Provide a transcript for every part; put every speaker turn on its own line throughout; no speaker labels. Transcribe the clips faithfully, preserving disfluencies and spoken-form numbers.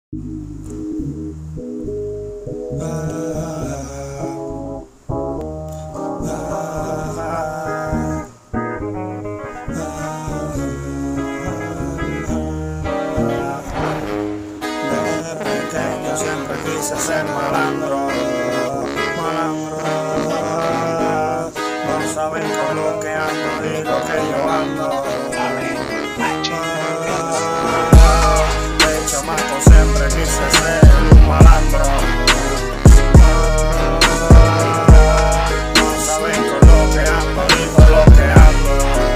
Pequeño siempre quise ser malandro, malandro. No saben con lo que ando y lo que yo ando. De chamaco siempre quise ser un malandro. No saben con lo que ando y con lo que ando.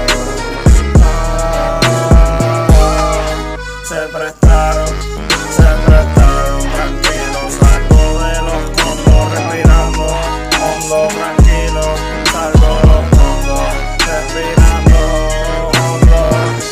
Se prestaron, se prestaron tranquilos, salgo de los condos respirando hondo, tranquilo, salgo de los condos respirando hondo.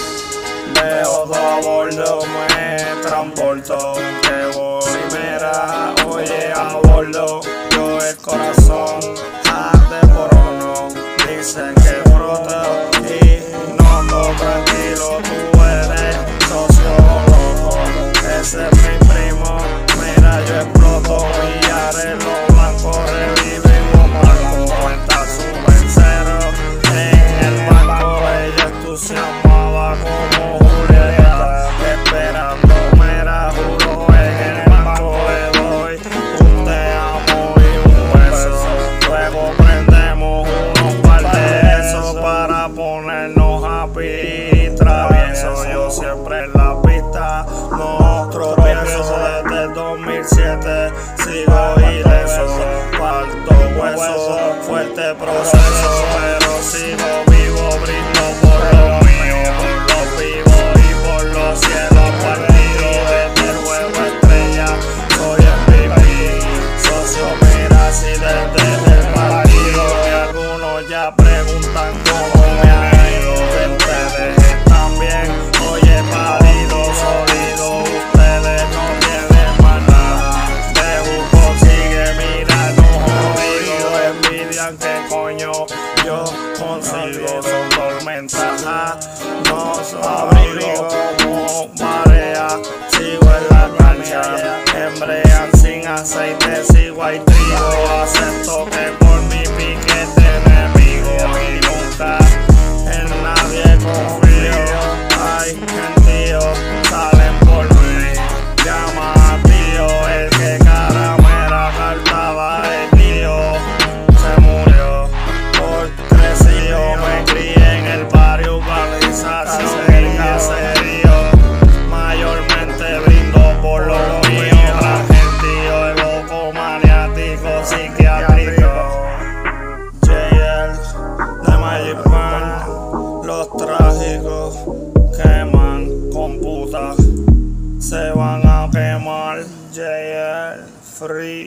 Veo todo a bordo, me transporto, que voy, mira, oye a bordo, yo el corazón arde por uno, dicen que broto y no ando tranquilo, tú eres socio loco, ese es mi primo, mira yo exploto y haré lo blanco, reviven un marco, cuenta su vencero en el banco, ella entusiasmaba como Julieta, esperando, mira, juro en el banco le doy un te amo y un beso, luego prendemos unos par de esos para ponernos happy y traviesos, yo siempre en la pista no tropiezo, desde el dos mil siete sigo ileso, falto hueso, fuerte proceso, pero sigo vivo, brindo por lo mío, por los vivos y por los cielos partidos, desde el juego estrella soy el M V P, socio mira si desde el partido, y algunos ya preguntan cómo me ha ido, que ustedes están bien, oye parido, sólido, ustedes no tienen más nada, de busco sigue mirando jodido, envidian que coño yo consigo, son tormentas, nos abrigo como marea, sigo en la cancha, embrean sin aceite, sigo hay trigo, acepto que por mi piquete enemigo y nunca en nadie confío, hay gentío, salen por mí, llama a tío, el que caramera cartaba el tío, se murió por crecido, me crié en el barrio, urbanización, el caserío, mayormente brindo por los míos, argentino, el loco maniático, psiquiátrico, J L, de Magic Man, los trágicos, queman con puta, se van a quemar, J L, free.